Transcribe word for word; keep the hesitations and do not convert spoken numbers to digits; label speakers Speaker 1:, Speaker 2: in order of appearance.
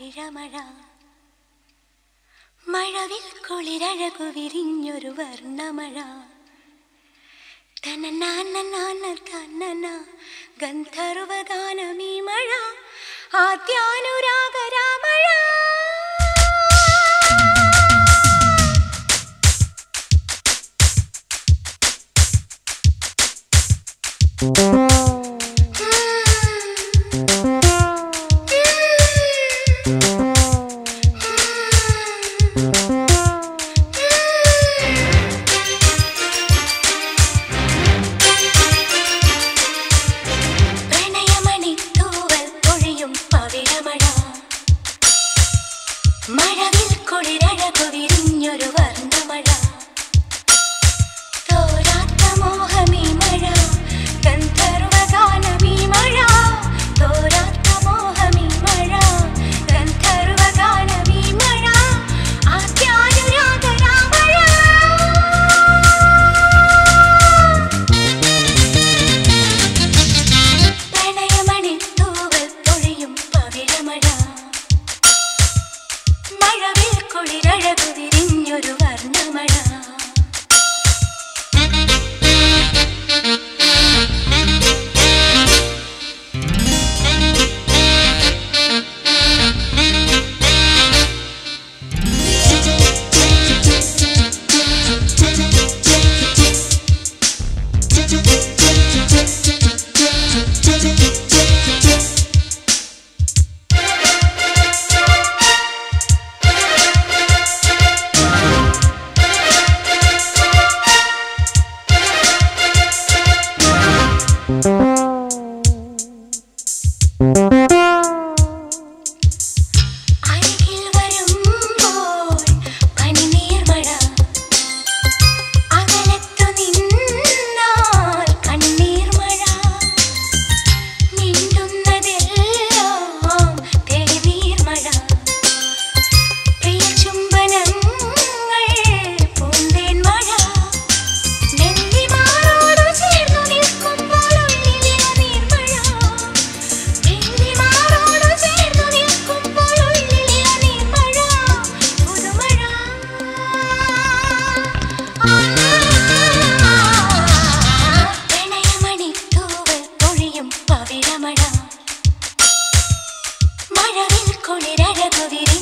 Speaker 1: പവിഴമഴ മഴവിൽ കുളിരഴകു വിരിഞ്ഞൊരു വർണ്ണമഴ തനനാനനാന ഗന്ധർവഗാനമീ മഴ ആദ്യാനുരാഗരാമഴ പ്രണയമണി തൂവൽ പൊഴിയും പവിഴമഴ മഴവിൽ കുളിരഴകു വിരിഞ്ഞൊരു വർണ്ണമഴ തോരാത്ത മോഹമീ മഴ ഗന്ധർവഗാനമീ മഴ തോരാത്ത മോഹമീ മഴ ഗന്ധർവഗാനമീ മഴ ആദ്യാനുരാഗരാമഴ പ്രണയമണി തൂവൽ പൊഴിയും പവിഴമഴ മഴവിൽ കുളിരഴകു വിരിഞ്ഞൊരു വർണ്ണമഴ അരികിൽ വരുമ്പോൾ പനിനീർമഴ അകലത്തു നിന്നാൽ കണ്ണീർമഴ മിണ്ടുന്നതെല്ലാം തെളിനീർമഴ പ്രിയ ചുംബനങ്ങൾ പൂന്തേൻമഴ നെല്ലിമാറോടു ചേർന്നു നിൽക്കുമ്പോൾ ഉള്ളിലെ നീർമഴ നെല്ലിമാറോടു ചേർന്നു നിൽക്കുമ്പോൾ ഉള്ളിലെ നീർമഴ പുതുമഴ പ്രണയമണി തൂവൽ പൊഴിയും പവിഴമഴ മഴവിൽ കുളിരഴകു വിരി